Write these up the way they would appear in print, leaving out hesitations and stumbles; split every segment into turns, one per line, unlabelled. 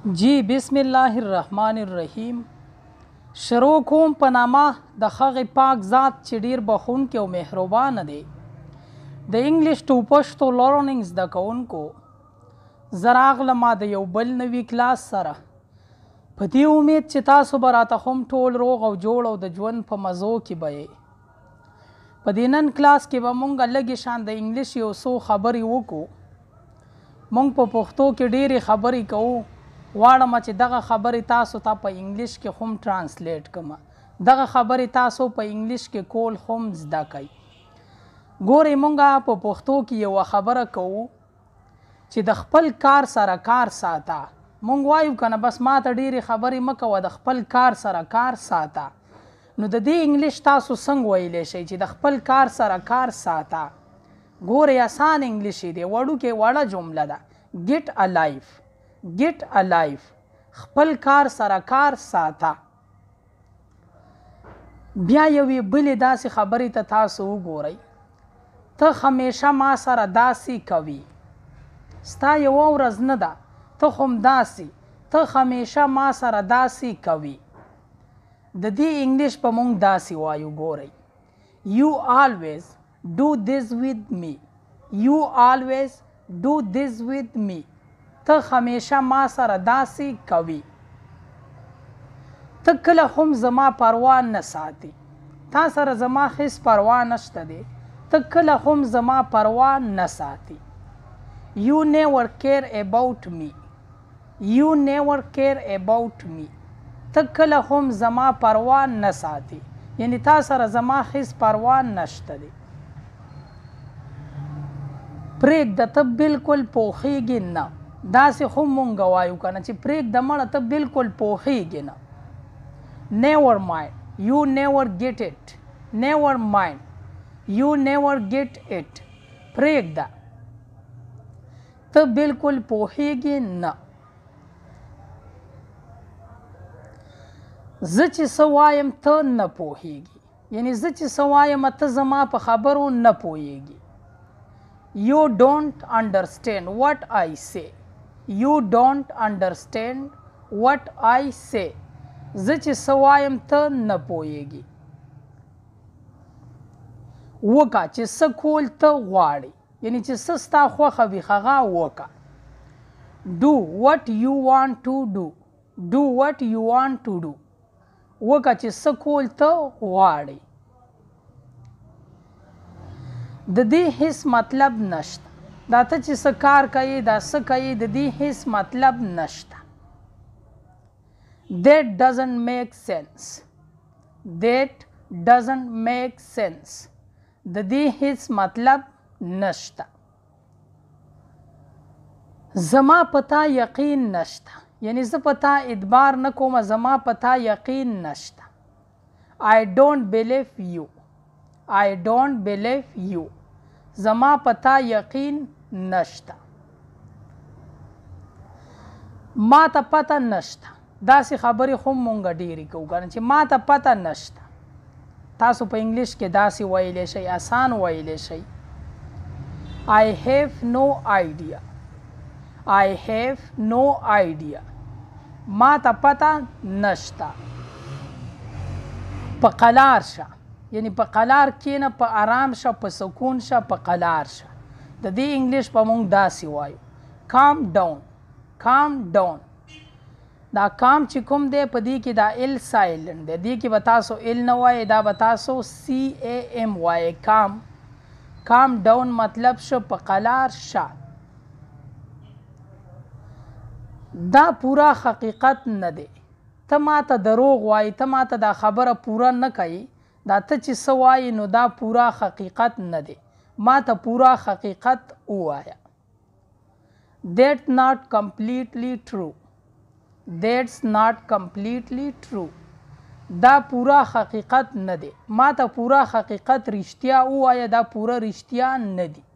जी बिस्मिल्लाहिर्रहमानिर्रहीम। شروع کوم په نامه د هغې پاک ذات چې ډیر بخښونکی او مهربانه دی. د انګلیش ټو پښتو لرننګ زده کوونکو، زه راغلم د یو بل نوي کلاس سره په دې امید چې تاسو به راته هم ټول روغ او جوړ او د ژوند په مزو کې به یې. په دې نن کلاس کې به مونږ لږې شان د انګلیش یو څو خبرې وکړو. مونږ په پښتو کې ډېرې خبرې کوو، غواړم چې دغه خبرې تاسو ته په انګلیش کې هم ترانسلیټ کړم، دغه خبرې تاسو په انګلیش کې کول هم زده کړئ. ګورئ مونږ په پښتو کې یوه خبره کوو چې د خپل کار سره کار ساته. مونږ وایو که نه بس ما ته ډېرې خبرې مه کوه، د خپل کار سره کار ساته. نو د دې انګلیش تاسو څنګه ویلی شئ چې د خپل کار سره کار ساته؟ ګورئ اسان انګلیش دی، وړوکې وړه جمله ده. ګیټ الایف، ګیټ الایف، خپل کار سره کار ساته. بیا یوې بلې داسې خبرې ته تاسو وګورئ. ته همیشه ما سره داسې کوي، ستا یوه ورځ نه ده، ته هم داسې، ته همیشه ما سره داسې کوي. د دې انګلیش په مونږ داسې وایو. ګورئ، you always do this with me, you always do this with me. ته همیشه ما سره داسې کوي. ته کله هم زما پروا نه ساتي، تا سره زما هیڅ پروا نشته دی، ته کله هم زما پروا نه ساتي. You never care about me, you never care about me. ته کله هم زما پروا نه ساتي، یعنی تا سره زما هیڅ پروا نشته دی. پرېږده ته بالکل پوهېږې نه، داسې هم مونږ وایو که نه چې پرېږده مړه ته بالکل پوهېږې نه. never mind, you never get it, never mind, you never get it. پرېږده ته بالکل پوهېږې نه. زه چې څه وایم ته نه پوهېږي، یعنی زه چې څه وایم ته زما په خبرو نه پوهېږي. You don't understand what I say, you don't understand what I say. زه چې څه وایم ته نه پوهېږي. وکړه چې څه کول ته غواړې، یعنی چې څه ستا خوښه وي هغه وکړه. Do what you want to do, do what you want to do. وکړه چې څه کول ته غواړې. د دې هیڅ مطلب نشته، دا ته چې څه کار کوي، دا څه کوي، د دې هیڅ مطلب نشته. That doesn't make sense, that doesn't make sense. د دې هیڅ مطلب نشته. زما پتا یقین نشته، یعنی زه پتا اعتبار نه کوم، زما پتا یقین نشته. I don't believe you, I don't believe you. زما پتا یقین نشته. ما ته پته نشته، داسې خبرې هم مونږ ډېرې کوو که نه چې ما ته پته نشته. تاسو په انګلیش کې داسې ویلی شئ، آسان ویلی شئ. I have no idea, I have no idea. ما ته پته نشته. په قلار شه، یعنی په قلار کښېنه، په آرام شه، په سکون شه، په قلار شه. د دې انګلیش په مونږ داسې وایو. calm down, calm down. دا کام چې کوم دی په دې کې دا ال سایلنټ دی، دې کې به تاسو ال نه وایئ، دا به تاسو CAM وایئ. کام، کام ډاون مطلب شو په قلار شه. دا پورا حقیقت نه دی، ته ما ته دروغ وایي، ته ما ته دا خبره پوره نه کوي. دا ته چې څه وایي نو دا پورا حقیقت نه دی، ما ته پورا حقیقت ووایه. That's not completely true, that's not completely true. دا پورا حقیقت نه دی، ما ته پورا حقیقت رښتیا ووایه، دا پوره رښتیا نه دی.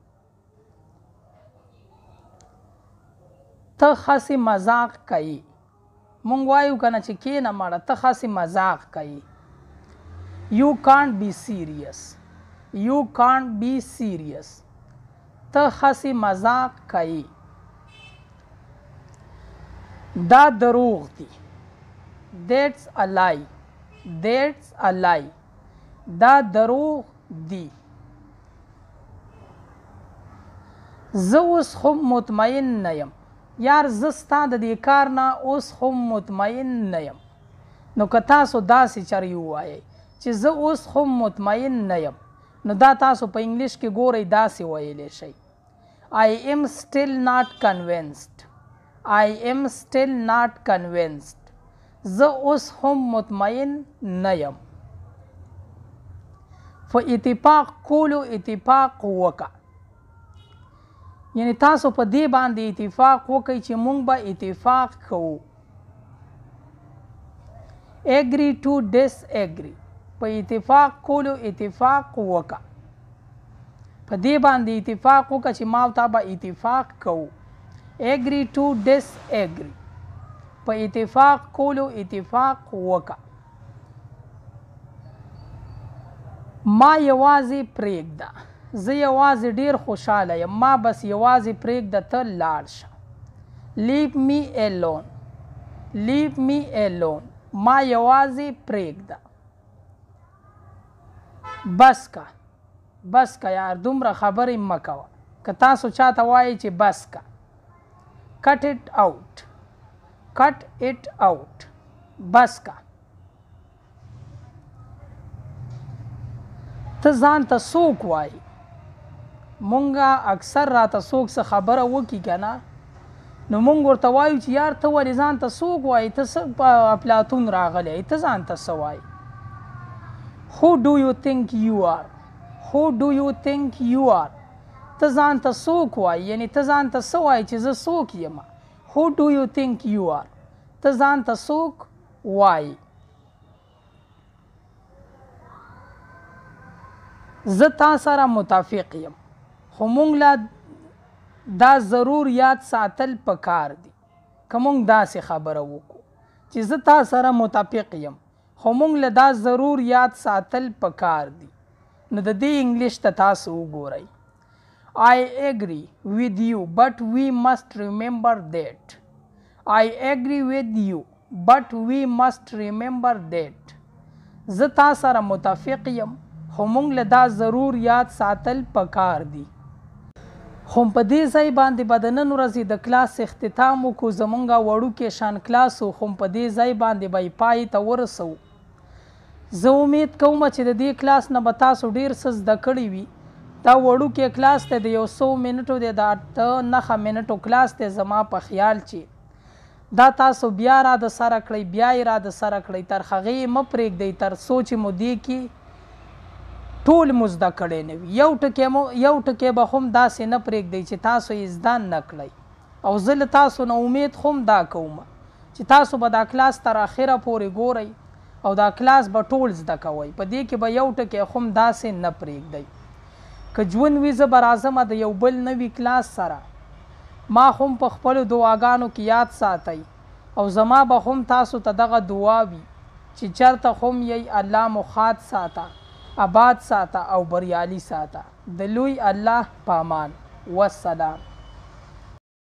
ته هسې مذاق کوي. مونږ وایو که نه چې کښېنه مړه ته هسې مذاق کوي. You can't be serious, you can't be serious. ته هسې مذاق کوي. دا دروغ دی. That's a lie. That's a lie. دا دروغ دی. زه اوس هم مطمئن نه یم. یار زه ستا د دې کار نه اوس هم مطمئن نه یم. نو که تاسو داسې چرې ووایئ چې زه اوس هم مطمئن نه یم، نو دا تاسو په انګلیش کې ګورئ داسې ویلی شئ. I am still not convinced. I am still not convinced. زه اوس هم مطمئن نه یم. په اتفاق کولو اتفاق وکړه. یعنی تاسو په دې باندې اتفاق وکړئ چې موږ به اتفاق کوو. Agree to disagree. په اتفاق کولو اتفاق وکړه. په دې باندې اتفاق وکړه چې ما او تا به اتفاق کوو. Agree to disagree. په اتفاق کولو اتفاق وکړه. ما یوازې پرېږده. زه یوازې ډېر خوشحاله یم. ما بس یوازې پرېږده ته لاړ شه. Leave me alone. Leave me alone. ما یوازې پرېږده. بس که. بس که یار دومره خبرې مه کوه. که تاسو چاته وایئ چې بس که. Cut it out. Cut it out. بس که. ته ځان ته څوک وایي؟ مونږه اکثر راته څوک څه خبره وکړي که نه، نو مونږ ورته وایو چې یار ته ولې ځان ته څوک وایي؟ ته څه په افلاطون راغلی، ته ځان ته څه وایي؟ Who do you think you are? Who do you think you are? ته ځان ته څوک وایي؟ یعنی ته ځان ته څه وایي چې زه څوک یم؟ Who do you think you are? ته ځان ته څوک وایي؟ زه تا سره متفق یم، خو مونږ له دا ضرور یاد ساتل پکار دي. که مونږ داسې خبره وکړو چې زه تا سره متفق یم، خو مونږ له دا ضرور یاد ساتل پکار دي، نو د دې انګلیش ته تاسو وګورئ. I agree with you but we must remember that. I agree with you but we must remember that. زه تا سره متفق یم، خو مونږ له دا ضرور یاد ساتل پکار دي. خو په دې ځای باندې به د نن ورځې د کلاس اختتام وکړو. زمونږ وړوکی شان کلاس و، خو په دې ځای باندې به یې پای ته ورسوو. زه امید کوم چې د دې کلاس نه به تاسو ډېر څه زده کړي وي. دا وړوکی کلاس دی، د 100 منټو دی، د 8-9 منټو کلاس دی. زما په خیال چې دا تاسو بیا را د سره کړئ، بیا یې را د سره کړئ، تر هغې یې مه پرېږدئ تر څو چې مو دې کې ټول مو زده کړی نه وي. یو ټکی به هم داسې نه پرېږدئ چې تاسو یې زده نه کړئ. او زه له تاسو نه امید هم دا کوم چې تاسو به دا کلاس تر اخره پورې ګورئ او دا کلاس به ټول زده کوئ. په دې کې به یو ټکی هم داسې نه پرېږدئ. که ژوند وي زه به راځمه د یو بل نوي کلاس سره. ما هم په خپلو دعاګانو کې یاد ساتئ او زما به هم تاسو ته دغه دعا وي چې چېرته هم یی الله مو ښاد ساته، آباد ساته او بریالي ساته. د لوی الله په امان. والسلام.